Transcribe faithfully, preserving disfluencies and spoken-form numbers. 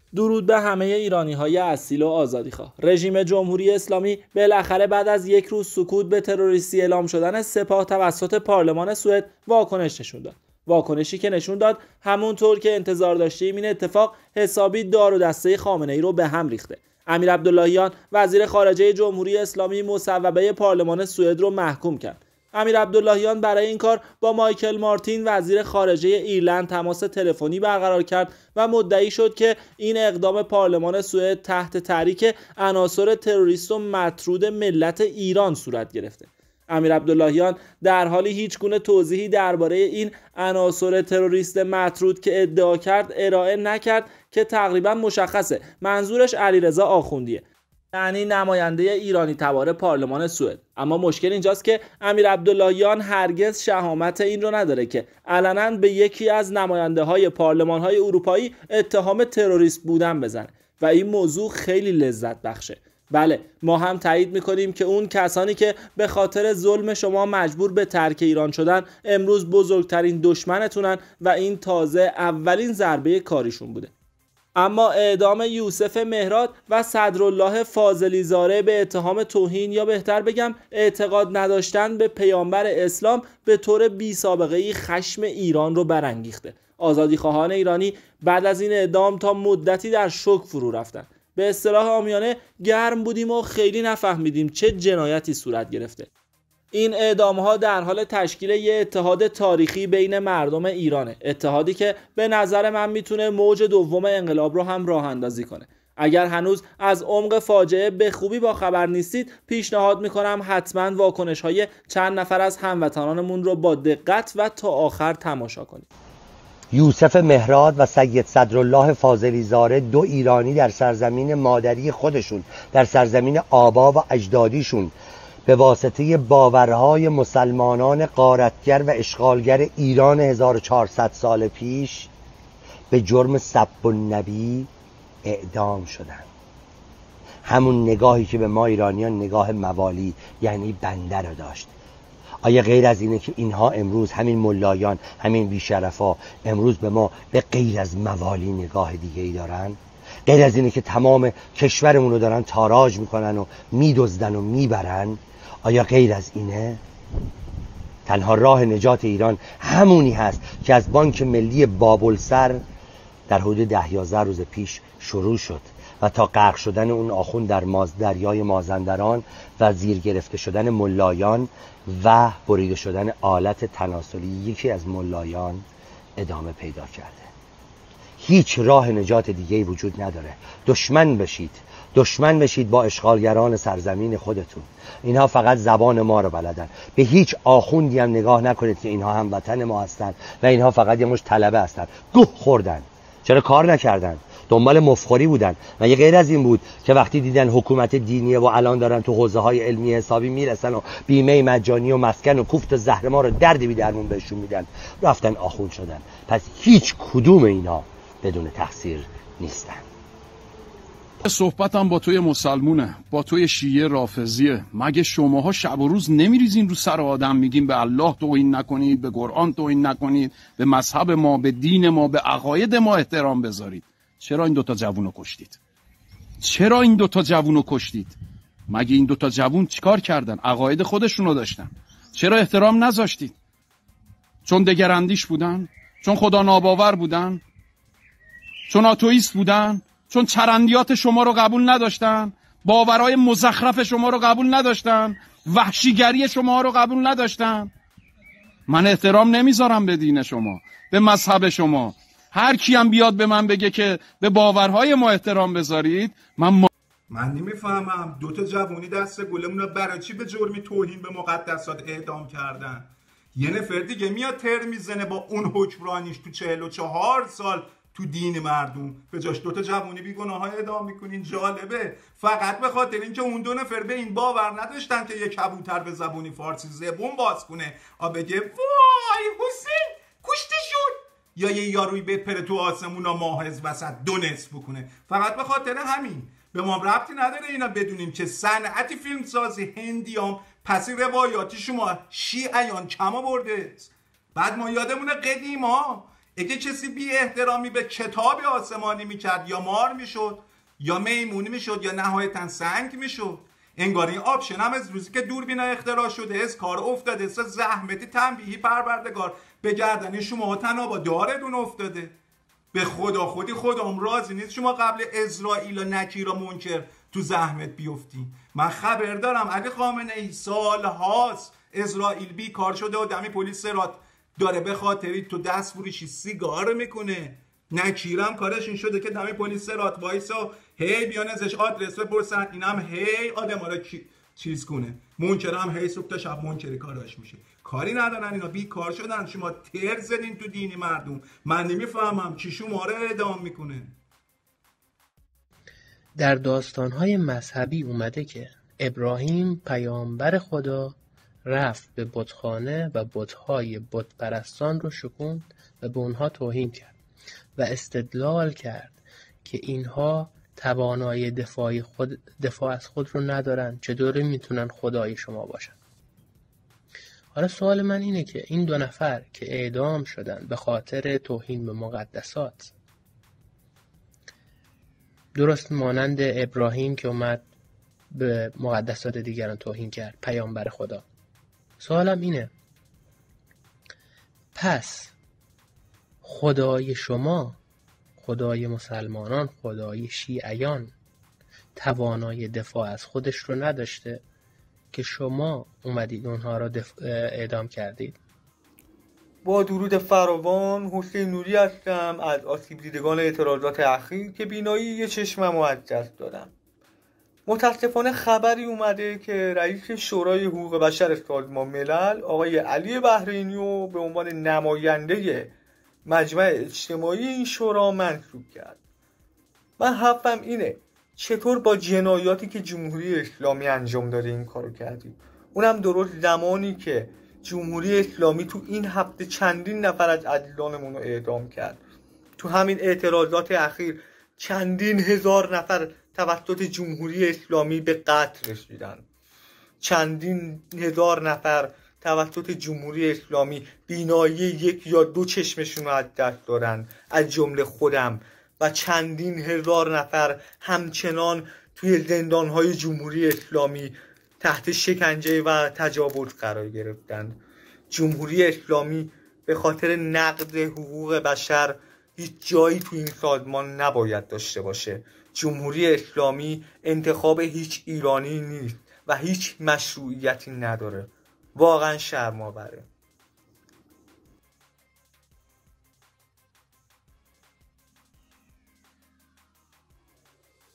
درود به همه ایرانی‌های اصیل و آزادیخواه. رژیم جمهوری اسلامی بالاخره بعد از یک روز سکوت به تروریستی اعلام شدن سپاه توسط پارلمان سوئد واکنش نشون داد. واکنشی که نشون داد همونطور که انتظار داشتیم این اتفاق حسابی دار و دسته خامنه‌ای رو به هم ریخته. امیر عبداللهیان وزیر خارجه جمهوری اسلامی مصوبه پارلمان سوئد رو محکوم کرد. امیر عبداللهیان برای این کار با مایکل مارتین وزیر خارجه ایرلند تماس تلفنی برقرار کرد و مدعی شد که این اقدام پارلمان سوئد تحت تحریک عناصر تروریست و مطرود ملت ایران صورت گرفته. امیر عبداللهیان در حالی هیچ گونه توضیحی درباره این عناصر تروریست مطرود که ادعا کرد ارائه نکرد که تقریبا مشخصه منظورش علیرضا آخوندیه، یعنی نماینده ایرانی تبار پارلمان سوئد. اما مشکل اینجاست که امیر عبداللهیان هرگز شهامت این رو نداره که علنا به یکی از نماینده های پارلمان های اروپایی اتهام تروریست بودن بزنه و این موضوع خیلی لذت بخشه. بله، ما هم تایید میکنیم که اون کسانی که به خاطر ظلم شما مجبور به ترک ایران شدن امروز بزرگترین دشمنتونن و این تازه اولین ضربه کاریشون بوده. اما اعدام یوسف مهراد و صدرالله فاضلی زاره به اتهام توهین یا بهتر بگم اعتقاد نداشتن به پیامبر اسلام به طور بی سابقه‌ای خشم ایران رو برانگیخته. آزادیخواهان ایرانی بعد از این اعدام تا مدتی در شوک فرو رفتن. به اصطلاح عامیانه گرم بودیم و خیلی نفهمیدیم چه جنایتی صورت گرفته. این اعدام‌ها در حال تشکیل یه اتحاد تاریخی بین مردم ایرانه، اتحادی که به نظر من میتونه موج دوم انقلاب رو هم راه اندازی کنه. اگر هنوز از عمق فاجعه به خوبی با خبر نیستید، پیشنهاد میکنم حتما واکنش‌های چند نفر از هموطنانمون رو با دقت و تا آخر تماشا کنید. یوسف مهراد و سید صدرالله فاضلی زاره، دو ایرانی در سرزمین مادری خودشون، در سرزمین آبا و اجدادیشون، به واسطه باورهای مسلمانان غارتگر و اشغالگر ایران هزار و چهارصد سال پیش به جرم سب النبی اعدام شدند. همون نگاهی که به ما ایرانیان نگاه موالی یعنی بنده رو داشت. آیا غیر از اینه که اینها امروز همین ملایان، همین بیشرفا امروز به ما به غیر از موالی نگاه دیگه ای دارن؟ غیر از اینه که تمام کشورمون رو دارن تاراج میکنن و میدزدن و میبرن؟ آیا غیر از اینه؟ تنها راه نجات ایران همونی هست که از بانک ملی بابلسر در حدود ده یازده روز پیش شروع شد و تا غرق شدن اون آخوند در ماز دریای مازندران و زیر گرفته شدن ملایان و بریده شدن آلت تناسلی یکی از ملایان ادامه پیدا کرده. هیچ راه نجات دیگه‌ای وجود نداره. دشمن بشید، دشمن بشید با اشغالگران سرزمین خودتون. اینها فقط زبان ما رو بلدن. به هیچ آخوندی هم نگاه نکنید که اینها هم وطن ما هستن و اینها فقط یه مش طلبه هستن. گوه خوردن. چرا کار نکردن؟ دنبال مفخوری بودن. و یه غیر از این بود که وقتی دیدن حکومت دینیه و الان دارن تو حوزه های علمی حسابی میرسن و بیمه مجانی و مسکن و کوفت زهر ما رو درد بی درمون بهشون میدن، رفتن آخوند شدن. پس هیچ کدوم اینا بدون تقصیر نیستن. صحبتم با توی مسلمونه، با توی شیعه رافضیه. مگه شماها شب و روز نمیریزین رو سر آدم میگین به الله توهین نکنید، به قرآن توهین نکنید، به مذهب ما، به دین ما، به عقاید ما احترام بذارید؟ چرا این دوتا جوونو کشتید؟ چرا این دوتا جوونو کشتید؟ مگه این دوتا جوون چیکار کردن؟ عقاید خودشونو داشتن. چرا احترام نذاشتید؟ چون دگراندیش بودن؟ چون خدا ناباور بودن؟ چون آتئیست بودن؟ چون چرندیات شما رو قبول نداشتن؟ باورهای مزخرف شما رو قبول نداشتن؟ وحشیگری شما رو قبول نداشتن؟ من احترام نمیذارم به دین شما، به مذهب شما. هر کی هم بیاد به من بگه که به باورهای ما احترام بذارید، من ما... من نمیفهمم دوتا جوونی دست گلمون رو برای چی به جرمی توهین به مقدسات اعدام کردن؟ یه نفر دیگه میاد تر میزنه با اون حکمرانیش تو چهل و چهار سال تو دین مردم، به جاش دوتا جوونی بیگناه های اعدام میکنین. جالبه فقط به خاطر اینکه اون دو نفر به این باور نداشتن که یک کبوتر به زبونی فارسی زبون باز کنه آ بگه وای حسین کشتشون، یا یه یاروی بپره تو آسمون و ماهز وسط دو نصف بکنه. فقط به خاطر همین. به ما ربطی نداره اینا بدونیم که صنعتی فیلم سازی هندیام پس روایاتی شما شیعیان کما برده. بعد ما یادمونه قدیما اگه کسی بی احترامی به کتاب آسمانی میکرد یا مار میشد یا میمونی میشد یا نهایتا سنگ میشد. انگار این آپشن هم از روزی که دوربینا اختراع شده از کار افتاده، از زحمتی تنبیهی پروردگار به گردن شما تنها با داردون افتاده. به خدا خودی خودم راضی نیست شما قبل اسرائیل و نکیر و منکر تو زحمت بیفتی. من خبر دارم علی خامنه ای سال هاست اسرائیل بی کار شده و دمی پلیس سرات داره به خاطری تو دست فروشی سیگار میکنه. نکیرم کارش این شده که دمی پلیس سرات وایسا هی بیان ازش آدرس بپرسن، اینم هی آدم ها رو چیز کنه. منکر هم هی صبح تا شب منکری کاراش میشه. کاری ندارن اینا، بی کار شدن. شما تر زدین تو دینی مردم. من نمیفهمم چی شما رو اعدام میکنه. در داستان‌های مذهبی اومده که ابراهیم پیامبر خدا رفت به بتخانه و بت‌های بت پرستان رو شکوند و به اونها توهین کرد و استدلال کرد که اینها توانایی دفاعی خود دفاع از خود رو ندارن، چطوری میتونن خدای شما باشن؟ حالا سوال من اینه که این دو نفر که اعدام شدن به خاطر توهین به مقدسات، درست مانند ابراهیم که اومد به مقدسات دیگران توهین کرد، پیامبر خدا، سوالم اینه پس خدای شما، خدای مسلمانان، خدای شیعیان توانایی دفاع از خودش رو نداشته که شما اومدید اونها را اعدام کردید؟ با درود فراوان، حسین نوری هستم از آسیب دیدگان اعتراضات اخیر که بینایی یه چشمم رو از دست دادم. متاسفانه خبری اومده که رئیس شورای حقوق بشر سازمان ملل آقای علی بحرینی رو به عنوان نماینده مجمع اجتماعی این شورا منصوب کرد. من حرفم اینه چطور با جنایاتی که جمهوری اسلامی انجام داده این کارو کردیم؟ اونم درست زمانی که جمهوری اسلامی تو این هفته چندین نفر از عزیزانمون رو اعدام کرد. تو همین اعتراضات اخیر چندین هزار نفر توسط جمهوری اسلامی به قتل رسیدن. چندین هزار نفر توسط جمهوری اسلامی بینایی یک یا دو چشمشون رو از دست دادن، از جمله خودم، و چندین هزار نفر همچنان توی زندانهای جمهوری اسلامی تحت شکنجه و تجاوز قرار گرفتند. جمهوری اسلامی به خاطر نقض حقوق بشر هیچ جایی تو این سازمان نباید داشته باشه. جمهوری اسلامی انتخاب هیچ ایرانی نیست و هیچ مشروعیتی نداره. واقعا شرم‌آوره.